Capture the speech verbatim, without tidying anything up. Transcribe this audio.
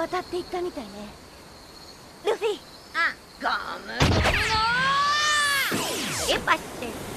渡っていったみたいね。ルフィ。 あ、ゴムゴムのエパスです。